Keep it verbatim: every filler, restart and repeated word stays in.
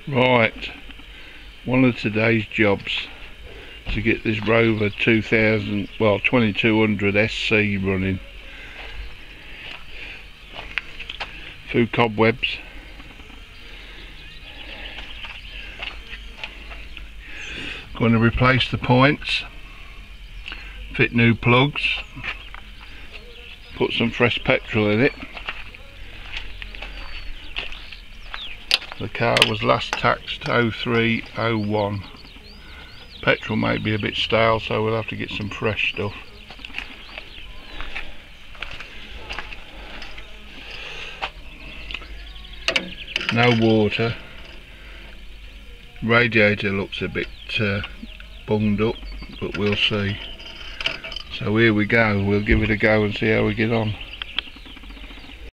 Right, one of today's jobs to get this Rover two thousand, well twenty-two hundred S C running. Few cobwebs. Going to replace the points, fit new plugs, put some fresh petrol in it. The car was last taxed oh three oh one. Petrol may be a bit stale, so we'll have to get some fresh stuff. No water. Radiator looks a bit uh, bunged up, but we'll see. So here we go, we'll give it a go and see how we get on.